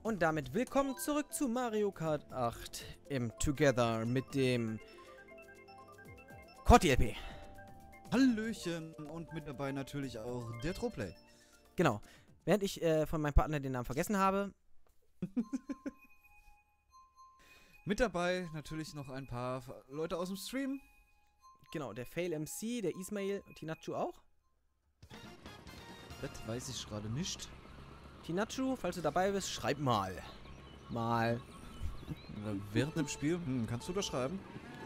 Und damit willkommen zurück zu Mario Kart 8 im Together mit dem Corti LP. Hallöchen und mit dabei natürlich auch der Troplay. Genau. Während ich von meinem Partner den Namen vergessen habe. Mit dabei natürlich noch ein paar Leute aus dem Stream. Genau, der Fail MC, der Ismail, Tinachu auch. Das weiß ich gerade nicht. Tinachu, falls du dabei bist, schreib mal. Während dem Spiel, kannst du das schreiben?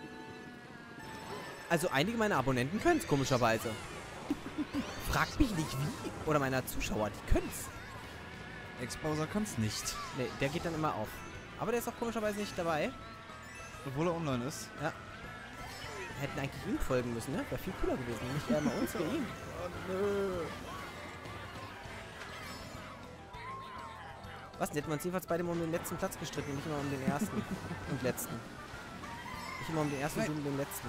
Also einige meiner Abonnenten können es, komischerweise. Fragt mich nicht wie. Oder meiner Zuschauer, die können's. Ex-Bowser kann's nicht. Ne, der geht dann immer auf. Aber der ist auch komischerweise nicht dabei. Obwohl er online ist. Ja. Wir hätten eigentlich ihm folgen müssen, ne? Wäre viel cooler gewesen. Nicht eher mal uns oder ihm. Oh, nö. Was? Hätten wir uns jedenfalls beide mal um den letzten Platz gestritten und nicht immer um den ersten und letzten. Nicht immer um den ersten und um den letzten.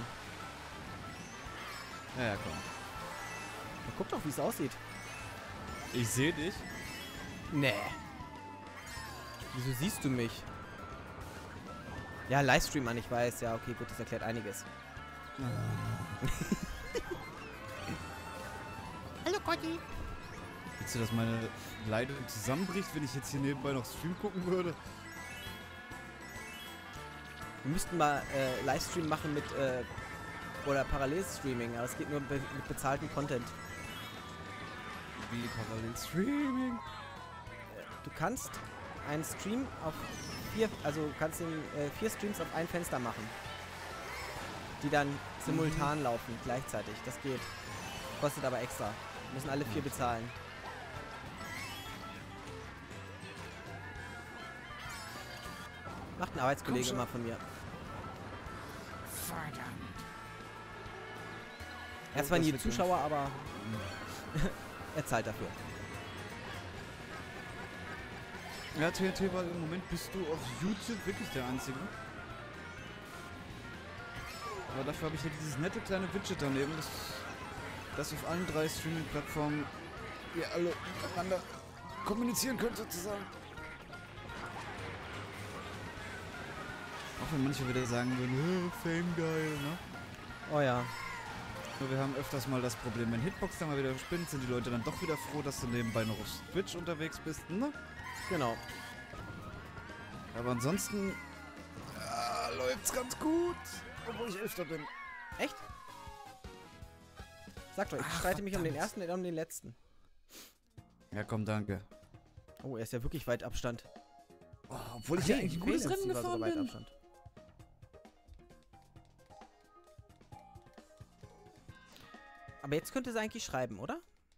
Ja, komm. Na, guck doch, wie es aussieht. Ich sehe dich. Nee. Wieso siehst du mich? Ja, Livestream an, ich weiß. Ja, okay, gut, das erklärt einiges. Hallo, Gotti. Willst du, dass meine Leitung zusammenbricht, wenn ich jetzt hier nebenbei noch Stream gucken würde? Wir müssten mal Livestream machen mit, oder Parallelstreaming, aber es geht nur mit bezahltem Content. Wie Parallel-Streaming? Du kannst einen Stream auf kannst den 4 Streams auf ein Fenster machen. Die dann simultan laufen, gleichzeitig. Das geht. Kostet aber extra. Müssen alle 4 bezahlen. Macht ein Arbeitskollege immer von mir. Verdammt. Er ist zwar nie Zuschauer, aber er zahlt dafür. Ja, TNT, weil im Moment bist du auf YouTube wirklich der Einzige. Aber dafür habe ich ja dieses nette kleine Widget daneben, dass auf allen 3 Streaming-Plattformen ihr alle miteinander kommunizieren könnt, sozusagen. Auch wenn manche wieder sagen würden, Fame geil, ne? Oh ja. Nur wir haben öfters mal das Problem, wenn Hitbox dann mal wieder spinnt, sind die Leute dann doch wieder froh, dass du nebenbei noch auf Twitch unterwegs bist, ne? Genau. Aber ansonsten läuft's ganz gut, obwohl ich 11. bin. Echt? Sag doch, ich streite mich um den ersten und um den letzten. Ja, komm, danke. Oh, er ist ja wirklich weit Abstand. Oh, obwohl ich ja eigentlich ein gutes Rennen war gefahren sogar weit bin. Abstand. Aber jetzt könnte es eigentlich schreiben, oder?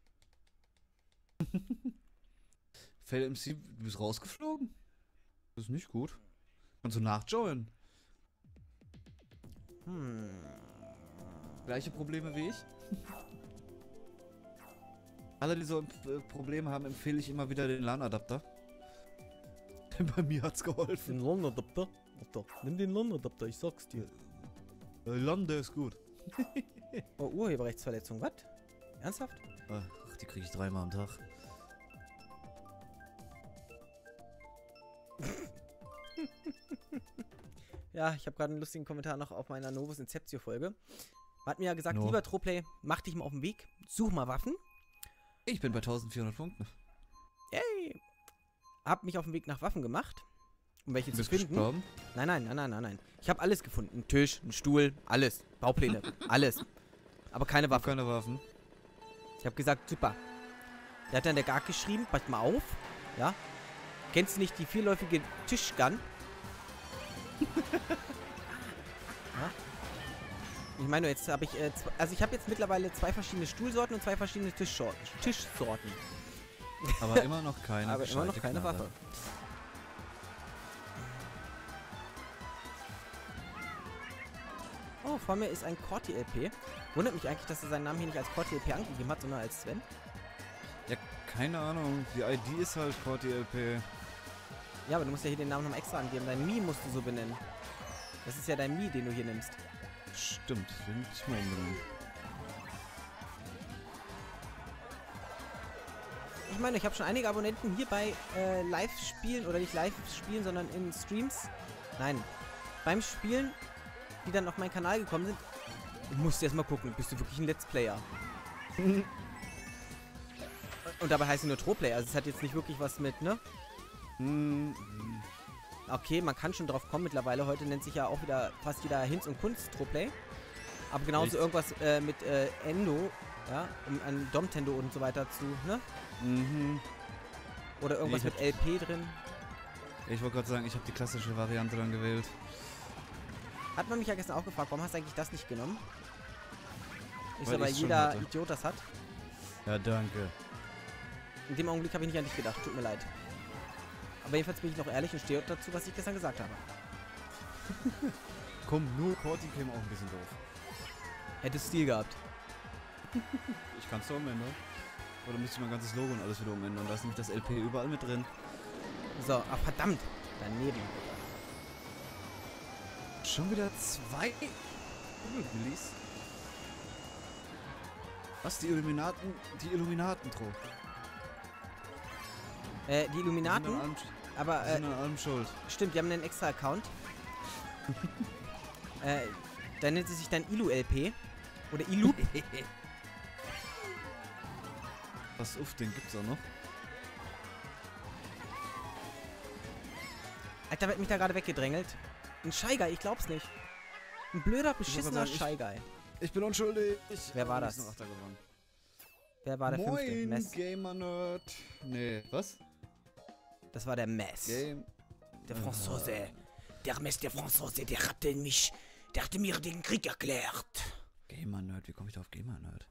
Fail MC, du bist rausgeflogen? Das ist nicht gut. Kannst du nachjoinen? Gleiche Probleme wie ich? Alle, die so Probleme haben, empfehle ich immer wieder den LAN-Adapter. Denn bei mir hat's geholfen. Den LAN-Adapter? Nimm den LAN-Adapter, ich sag's dir. LAN, der ist gut. Oh, Urheberrechtsverletzung, was? Ernsthaft? Ach, die kriege ich 3-mal am Tag. Ja, ich habe gerade einen lustigen Kommentar noch auf meiner Novus Inceptio Folge. Man hat mir ja gesagt, lieber Troplay, mach dich mal auf den Weg, such mal Waffen. Ich bin bei 1400 Punkten. Yay! Hab mich auf den Weg nach Waffen gemacht, um welche zu Bist finden. gestorben? Nein. Ich habe alles gefunden. Einen Tisch, einen Stuhl, alles. Baupläne, alles. Aber keine Waffe. Keine Waffen. Ich habe gesagt, super. Der hat dann der Gag geschrieben, pass mal auf. Ja. Kennst du nicht die vierläufige Tischgun? Ja? Ich meine, jetzt habe ich, also ich habe jetzt mittlerweile 2 verschiedene Stuhlsorten und 2 verschiedene Tischsorten. Aber immer noch keine Aber immer noch keine Knarre. Waffe. Oh, vor mir ist ein Corti LP. Wundert mich eigentlich, dass er seinen Namen hier nicht als Corti LP angegeben hat, sondern als Sven. Ja, keine Ahnung. Die ID ist halt Corti LP. Ja, aber du musst ja hier den Namen nochmal extra angeben. Dein Mi musst du so benennen. Das ist ja dein Mi, den du hier nimmst. Stimmt, den muss ich mal umbenennen. ich meine, ich habe schon einige Abonnenten hier bei Live-Spielen, oder nicht Live-Spielen, sondern in Streams. Nein, beim Spielen, die dann auf meinen Kanal gekommen sind. Du musst erstmal gucken, bist du wirklich ein Let's Player? Und dabei heißt es nur Troplay, also es hat jetzt nicht wirklich was mit, ne? Okay, man kann schon drauf kommen mittlerweile. Heute nennt sich ja auch wieder fast jeder Hinz und Kunst Troplay. Aber genauso Echt? irgendwas mit Endo, ja, um an Domtendo und so weiter zu, ne? Oder irgendwas Nee, mit LP drin. Ich wollte gerade sagen, ich habe die klassische Variante dann gewählt. Hat man mich ja gestern auch gefragt, warum hast du eigentlich das nicht genommen? Ich Weil so, weil ich's schon jeder hatte. Idiot das hat. Ja, danke. In dem Augenblick habe ich nicht an dich gedacht, tut mir leid. Aber jedenfalls bin ich noch ehrlich und stehe dazu, was ich gestern gesagt habe. Komm, nur Corti käme auch ein bisschen doof. Hättest Stil gehabt. Ich kann es doch umändern. Oder müsste ich mein ganzes Logo und alles wieder umändern? Da ist nämlich das LP überall mit drin. So, ach verdammt, daneben. Schon wieder 2 Release. Was, die Illuminaten? Die Illuminaten, Tro. Die Illuminaten, aber Die sind an allem schuld. stimmt, die haben einen extra Account. Dann nennt sie sich dann Ilu-LP. Oder Ilu. Was uff, den gibt's auch noch. Alter, wird mich da gerade weggedrängelt. Ein Shy Guy, ich glaub's nicht. Ein blöder, beschissener sagen, Shy Guy. Ich bin unschuldig. Wer war Aber das? ist noch Achter gewonnen. Wer war der fünfte? Moin, Mess. Gamer Nerd. Nee, was? Das war der Mess. Game. Der Franzose. Der Mess, der Franzose, der hatte mich... Der hatte mir den Krieg erklärt. Gamer Nerd, wie komme ich da auf Gamer Nerd?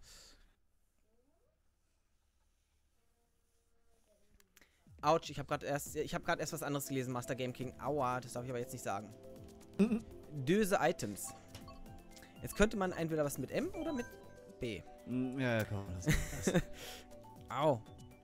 Autsch, ich habe gerade erst was anderes gelesen, Master Game King. Aua, das darf ich aber jetzt nicht sagen. Döse Items. Jetzt könnte man entweder was mit M oder mit B. Ja, komm, das. Au.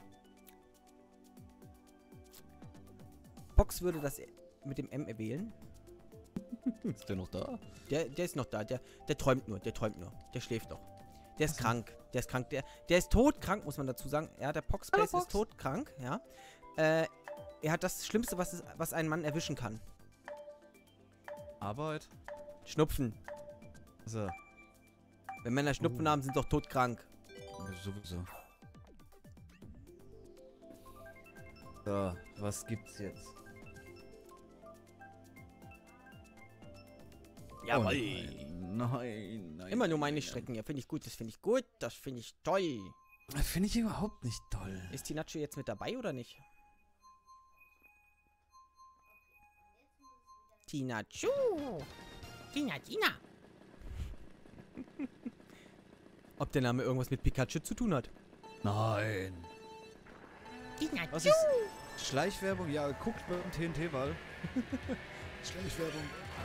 Box würde das mit dem M wählen. Ist der noch da? Der ist noch da. Der träumt nur. Der schläft noch. Der ist krank. Der ist krank. Der ist todkrank, muss man dazu sagen. Ja, der Poxpace ist todkrank, ja. Er hat das Schlimmste, was einen Mann erwischen kann. Arbeit? Schnupfen. So. Wenn Männer Schnupfen haben, sind sie doch todkrank. Ja, sowieso. So, was gibt's jetzt? Jawohl. Nein. Immer nur meine Strecken. Ja, finde ich gut. Das finde ich gut. Das finde ich toll. Finde ich überhaupt nicht toll. Ist Tinacho jetzt mit dabei oder nicht? Tinacho. Tina. Ob der Name irgendwas mit Pikachu zu tun hat? Nein. Tinacho. Was ist Schleichwerbung? Ja, guckt beim TNT-Wahl. Schleichwerbung.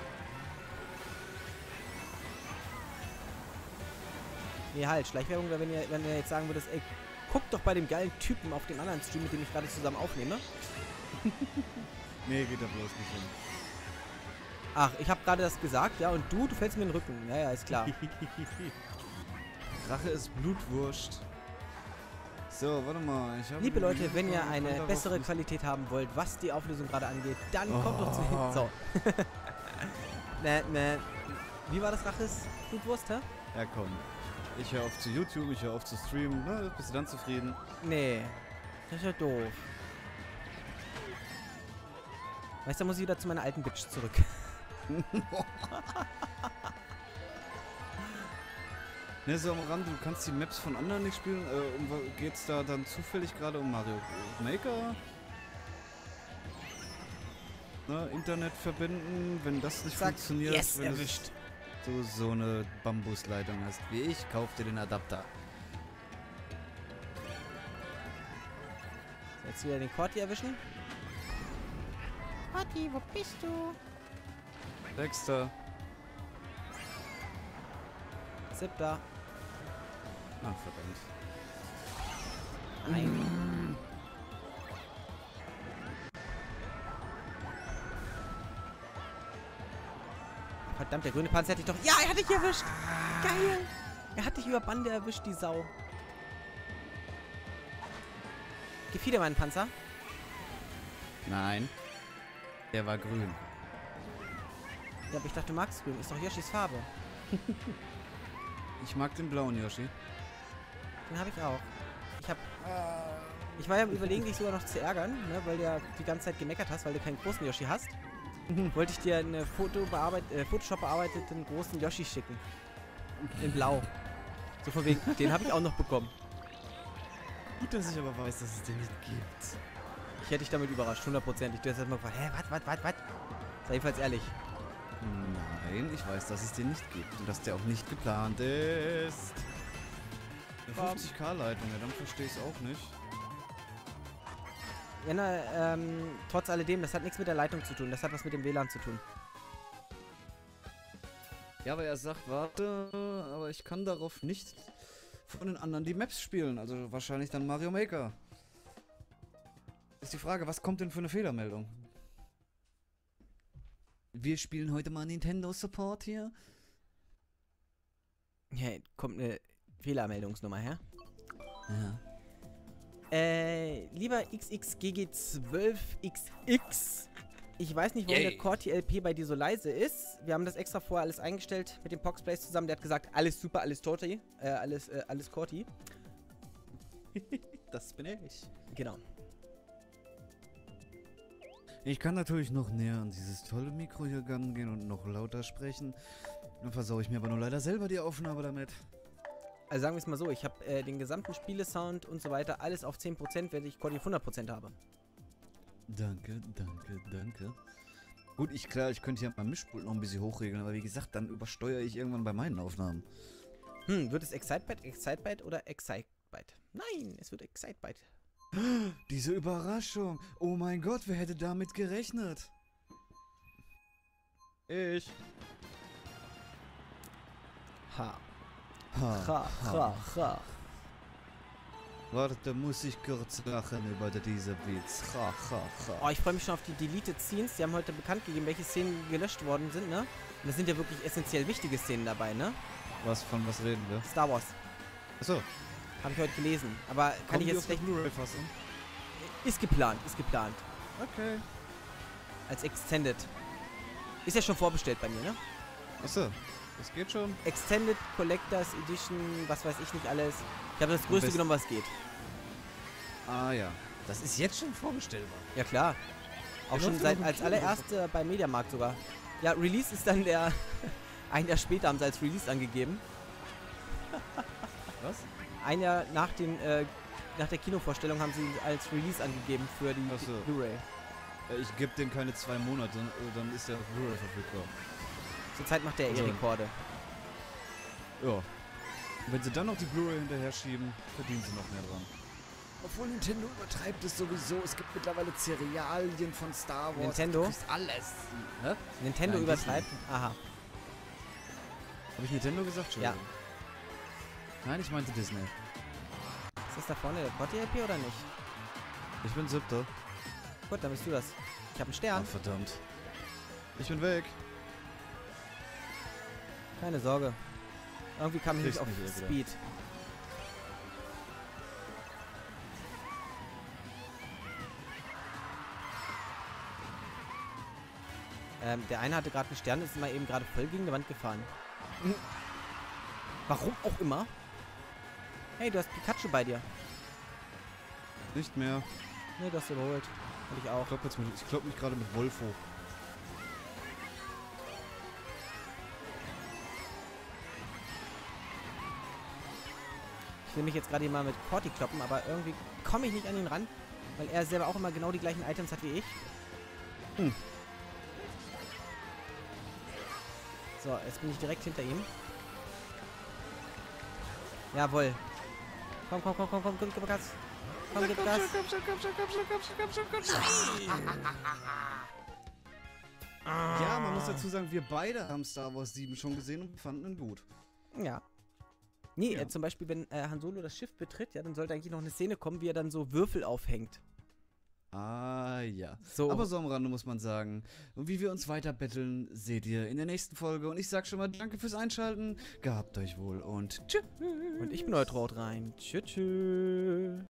Nee, halt. Schleichwerbung wäre, wenn ihr jetzt sagen würdest, ey, guckt doch bei dem geilen Typen auf dem anderen Stream, mit dem ich gerade zusammen aufnehme. Nee, geht da bloß nicht hin. Ach, ich habe gerade das gesagt, ja, und du fällst mir in den Rücken. Ja, ist klar. Rache ist Blutwurst. So, warte mal. Liebe Leute, wenn ihr eine bessere Qualität haben wollt, was die Auflösung gerade angeht, dann kommt doch zu hin. So. Wie war das, Raches Blutwurst, hä? Ja, komm. Ich höre auf zu YouTube, ich höre auf zu streamen. Na, bist du dann zufrieden? Nee. Das ist ja doof. Weißt du, da muss ich wieder zu meiner alten Bitch zurück. Ne, so am Rande, du kannst die Maps von anderen nicht spielen. Geht's da dann zufällig gerade um Mario Maker? Ne, Internet verbinden, wenn das nicht funktioniert. Yes, wenn erwischt. du so eine Bambusleitung hast wie ich, kauf dir den Adapter. So, jetzt wieder den Corti erwischen. Corti, wo bist du? Sechster. Siebter. Ah, verdammt. Nein. Verdammt, der grüne Panzer hätte ich doch... Ja, er hat dich erwischt! Geil! Er hat dich über Bande erwischt, die Sau. Gefiel dir mein Panzer? Nein. Der war grün. Ja, aber ich dachte, du magst grün. Ist doch Yoshis Farbe. Ich mag den blauen Yoshi. Den habe ich auch. Ich war ja am Überlegen, dich sogar noch zu ärgern, ne, weil du ja die ganze Zeit gemeckert hast, weil du keinen großen Yoshi hast. Wollte ich dir einen Photoshop bearbeiteten großen Yoshi schicken. In blau. So von wegen, den habe ich auch noch bekommen. Gut, dass ich aber weiß, dass es den nicht gibt. Ich hätte dich damit überrascht, 100%. Du hast erstmal gefragt, hä, was? Sei jedenfalls ehrlich. Nein, ich weiß, dass es den nicht gibt und dass der auch nicht geplant ist. Eine 50k-Leitung, ja, dann verstehe ich es auch nicht. Ja, na, trotz alledem, das hat nichts mit der Leitung zu tun. Das hat was mit dem WLAN zu tun. Ja, aber er sagt, warte, aber ich kann darauf nicht von den anderen die Maps spielen. Also wahrscheinlich dann Mario Maker. Ist die Frage, was kommt denn für eine Fehlermeldung? Wir spielen heute mal Nintendo Support hier. Ja, kommt eine Fehlermeldungsnummer her. Ja. Lieber XXGG12XX, ich weiß nicht, warum der Corti LP bei dir so leise ist. Wir haben das extra vorher alles eingestellt mit dem Poxplays zusammen. Der hat gesagt, alles super, alles Torti, alles Corti. Das bin ich. Genau. Ich kann natürlich noch näher an dieses tolle Mikro hier gehen und noch lauter sprechen. Dann versaue ich mir aber nur leider selber die Aufnahme damit. Also sagen wir es mal so, ich habe den gesamten Spielesound und so weiter alles auf 10%, während ich Corti auf 100% habe. Danke. Gut, klar, ich könnte hier mein Mischpult noch ein bisschen hochregeln, aber wie gesagt, dann übersteuere ich irgendwann bei meinen Aufnahmen. Wird es Excitebyte oder Excitebyte? Nein, es wird Excitebyte. Diese Überraschung. Oh mein Gott, wer hätte damit gerechnet? Ich. Ha. Ha. Warte, muss ich kurz lachen über diese Witz. Oh, ich freue mich schon auf die Deleted Scenes. Die haben heute bekannt gegeben, welche Szenen gelöscht worden sind, ne? Und das sind ja wirklich essentiell wichtige Szenen dabei, ne? Von was reden wir? Star Wars. Achso. Habe ich heute gelesen. Aber kann ich jetzt schlecht... Blu-ray-Fassung? Ist geplant. Okay. Als Extended. Ist ja schon vorbestellt bei mir, ne? Achso. Das geht schon. Extended Collectors Edition, was weiß ich nicht alles. Ich habe das Größte genommen, was geht. Ah ja. Das ist jetzt schon vorbestellbar. Ja klar. Auch schon als allererste bei Mediamarkt sogar. Ja, Release ist dann der... Ein Jahr später haben sie als Release angegeben. Was? Ein Jahr nach der Kinovorstellung haben sie als Release angegeben für die Blu-ray. Ich gebe dem keine 2 Monate, dann ist der Blu-ray verfügbar. Zurzeit macht der Rekorde. Ja. Und wenn sie dann noch die Blu-ray hinterher schieben, verdienen sie noch mehr dran. Obwohl Nintendo übertreibt es sowieso. Es gibt mittlerweile Cerealien von Star Wars. Nintendo? Du kriegst alles. Hä? Nintendo übertreibt? Aha. Habe ich Nintendo gesagt schon? Ja. Nein, ich meinte Disney. Ist das da vorne der Corti-LP oder nicht? Ich bin 7. Gut, dann bist du das. Ich habe einen Stern. Ach, verdammt. Ich bin weg. Keine Sorge. Irgendwie kam ich nicht auf Speed. Der eine hatte gerade einen Stern, ist mal eben gerade voll gegen die Wand gefahren. Warum auch immer. Hey, du hast Pikachu bei dir. Nicht mehr. Nee, du hast überholt. Und ich auch. Ich klopp mich gerade mit Wolf hoch. Ich will mich jetzt gerade hier mal mit Corti kloppen, aber irgendwie komme ich nicht an ihn ran, weil er selber auch immer genau die gleichen Items hat wie ich. So, jetzt bin ich direkt hinter ihm. Jawohl. Komm, gib Gas. Komm, gib Gas. Ja, man muss dazu sagen, wir beide haben Star Wars 7 schon gesehen und fanden ihn gut. Ja. Nee, Ja. zum Beispiel, wenn Han Solo das Schiff betritt, ja, dann sollte eigentlich noch eine Szene kommen, wie er dann so Würfel aufhängt. Ah, ja. So. Aber so am Rande muss man sagen. Und wie wir uns weiter betteln, seht ihr in der nächsten Folge. Und ich sag schon mal danke fürs Einschalten. Gehabt euch wohl und tschüss. Und ich bin heute Rot rein. Tschüss.